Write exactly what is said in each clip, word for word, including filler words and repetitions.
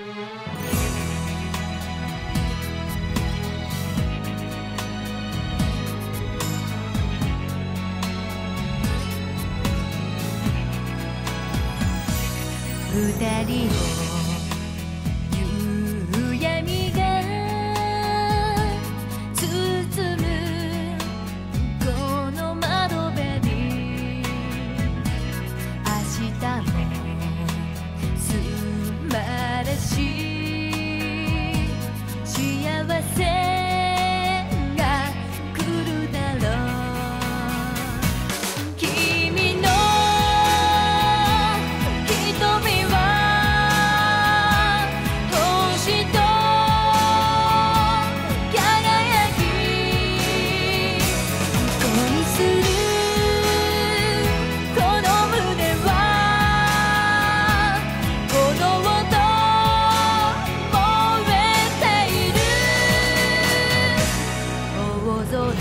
二人の夕闇が包むこの窓辺に明日も素晴らしい幸せが来るだろう。君の瞳は星と輝き恋するこの胸は炎と燃えている。大空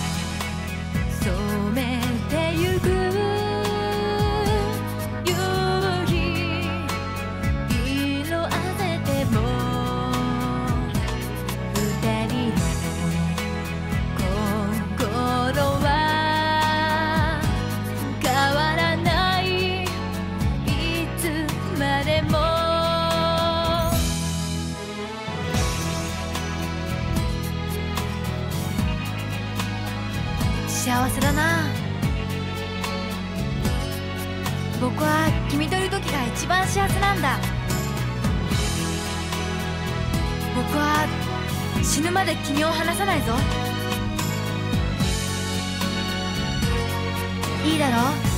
染めてゆく夕日色あせても二人の心は変わらない、いつまでも。幸せだな。僕は君といる時が一番幸せなんだ。僕は死ぬまで君を離さないぞ。いいだろう。